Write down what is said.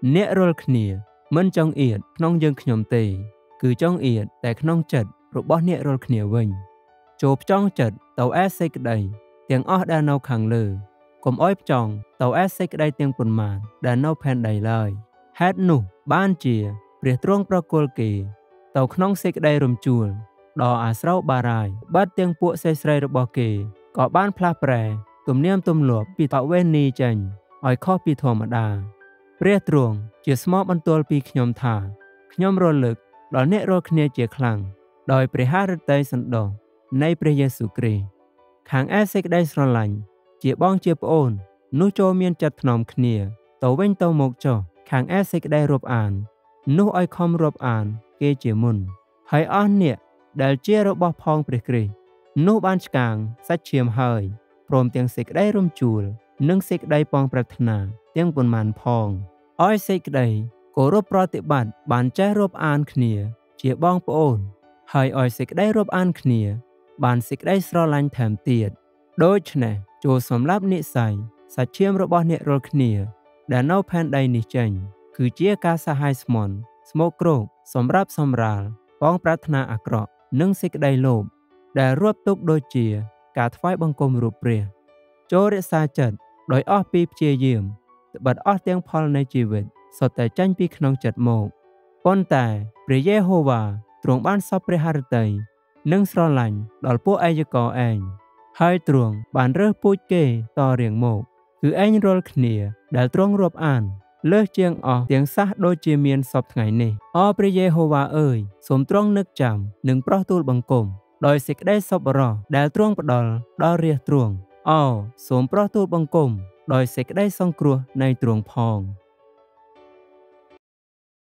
អ្នករលគ្នាមិនចង់អៀតក្នុងយើងខ្ញុំទេគឺចង់អៀតតែក្នុងចិត្តរបស់អ្នករលគ្នាវិញចូលផ្ចង់ចិត្តទៅឯសេចក្តីទាំងអស់ដែលនៅខាងលើកុំអោយផ្ចង់ទៅឯសេចក្តីទាំងប៉ុន្មានដែលនៅផែនដីឡើយហេតុនោះបានជាព្រះទ្រង់ប្រគល់គេទៅក្នុងសេចក្តីរំជួលដ៏អាស្រ័យបារាយបាត់ទាំងពួកសេស្រីរបស់គេក៏បានផ្លាស់ប្រែទំនៀមទម្លាប់ពីបវេណីចេញឲ្យខុសពីធម្មតាព្រះទ្រង់ជាស្មោះបន្ទាល់ពីខ្ញុំថាខ្ញុំរលឹកដល់អ្នករាល់គ្នាជាខ្លាំងដោយព្រះハរតីសន្តោសនៃព្រះយេស៊ូវគ្រីស្ទខាងឯសេចក្តីស្រឡាញ់ជាបងជាប្អូននោះចូលមានចិត្តថ្នមគ្នាទៅវិញទៅមកចុះខាងឯសេចក្តីរាប់អាននោះឲ្យខំរាប់អានគេជាមុនហើយអស់អ្នកដែលជារបស់ផងព្រះគ្រីស្ទនោះបានឆ្កាងសាច់ឈាមហើយព្រមទាំងសេចក្តីរំជួលនិងសេចក្តីប៉ងប្រាថ្នាទាំងប៉ុន្មានផងឲ្យសេចក្តីគោរពប្រតិបត្តិបានចេះរាប់អានគ្នាជាបងប្អូនហើយឲ្យសេចក្តីរាប់អានគ្នាបានសេចក្តីស្រឡាញ់ថែមទៀតដូច្នេះចូលសម្រាប់និស្ស័យសាច់ឈាមរបស់អ្នករាល់គ្នាដែលនៅផែនដីនេះចេញគឺជាការសហាយស្មន់ស្មោកគ្រោកសម្រាប់សម្រាលបងប្រាថ្នាអាក្រក់និងសេចក្តីលោភដែលរាប់ទុកដូចជាការថ្វាយបង្គំរូបព្រះចូលរក្សាចិត្តដោយអស់ពីព្យាយាមត្បិតអស់ទាំងផលនៃជីវិតសុទ្ធតែចេញពីក្នុងចិត្តមកប៉ុន្តែព្រះយេហូវ៉ាទ្រង់បានសពព្រះハរតីនិងស្រឡាញ់ដល់ពួកអាយកឯងហើយទ្រង់បានរើសពូជគេតរៀងមកគឺឯងរាល់គ្នាដែលទ្រង់រាប់អានលើសជាងអស់ទាំងសះដូចជាមានសពថ្ងៃនេះអព្រះយេហូវ៉ាអើយសូមទ្រង់នឹកចាំនិងប្រោះទូលបង្គំដោយសេចក្តីសប្បុរសដែលទ្រង់ផ្ដល់ដល់រាជទ្រង់សូមប្រោះទូលបង្គំដោយសេចក្តីសង្គ្រោះនៃទ្រង់ផង